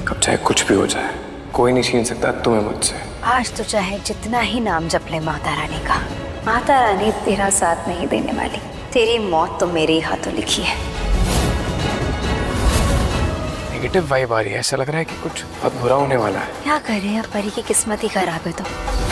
अब चाहे कुछ भी हो जाए, कोई नहीं छीन सकता तुम्हें मुझसे। आज तो चाहे जितना ही नाम जप ले माता रानी का, माता रानी तेरा साथ नहीं देने वाली। तेरी मौत तो मेरे ही हाथों लिखी है। नेगेटिव वाइब आ रही है, ऐसा लग रहा है कि कुछ बहुत बुरा होने वाला है। क्या करे, अब परी की किस्मत ही खराब है। तो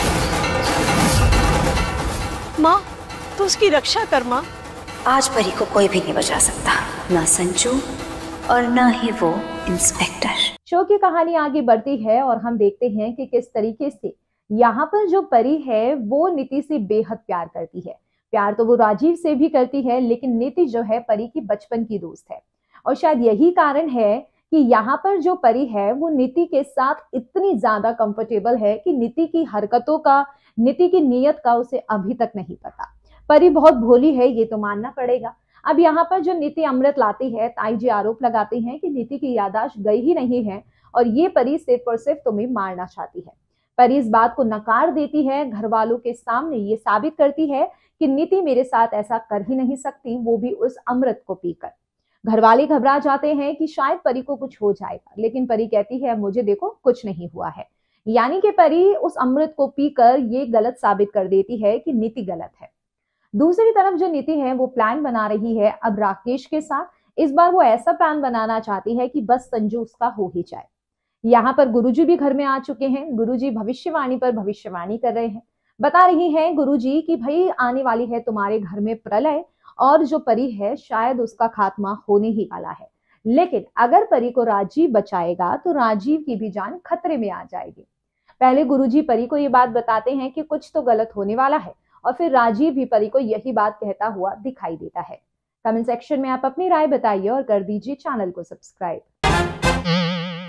माँ, तू उसकी रक्षा कर माँ। आज परी को कोई भी नहीं बचा सकता, ना संजू और ना ही वो इंस्पेक्टर। शो की कहानी आगे बढ़ती है और हम देखते हैं कि किस तरीके से यहाँ पर जो परी है वो नीति से बेहद प्यार करती है। प्यार तो वो राजीव से भी करती है, लेकिन नीति जो है परी की बचपन की दोस्त है। और शायद यही कारण है कि यहाँ पर जो परी है वो नीति के साथ इतनी ज्यादा कंफर्टेबल है कि नीति की हरकतों का, नीति की नीयत का उसे अभी तक नहीं पता। परी बहुत भोली है, ये तो मानना पड़ेगा। अब यहाँ पर जो नीति अमृत लाती है, ताई जी आरोप लगाती हैं कि नीति की याददाश्त गई ही नहीं है और ये परी सिर्फ और सिर्फ तुम्हें मारना चाहती है। परी इस बात को नकार देती है, घर वालों के सामने ये साबित करती है कि नीति मेरे साथ ऐसा कर ही नहीं सकती, वो भी उस अमृत को पीकर। घर वाले घबरा जाते हैं कि शायद परी को कुछ हो जाएगा, लेकिन परी कहती है मुझे देखो कुछ नहीं हुआ है। यानी कि परी उस अमृत को पीकर ये गलत साबित कर देती है कि नीति गलत है। दूसरी तरफ जो नीति है वो प्लान बना रही है अब राकेश के साथ। इस बार वो ऐसा प्लान बनाना चाहती है कि बस संजू उसका हो ही जाए। यहाँ पर गुरुजी भी घर में आ चुके हैं। गुरुजी भविष्यवाणी पर भविष्यवाणी कर रहे हैं। बता रही हैं गुरुजी कि भाई आने वाली है तुम्हारे घर में प्रलय और जो परी है शायद उसका खात्मा होने ही वाला है। लेकिन अगर परी को राजीव बचाएगा तो राजीव की भी जान खतरे में आ जाएगी। पहले गुरुजी परी को ये बात बताते हैं कि कुछ तो गलत होने वाला है और फिर राजीव भी परी को यही बात कहता हुआ दिखाई देता है। कमेंट सेक्शन में आप अपनी राय बताइए और कर दीजिए चैनल को सब्सक्राइब।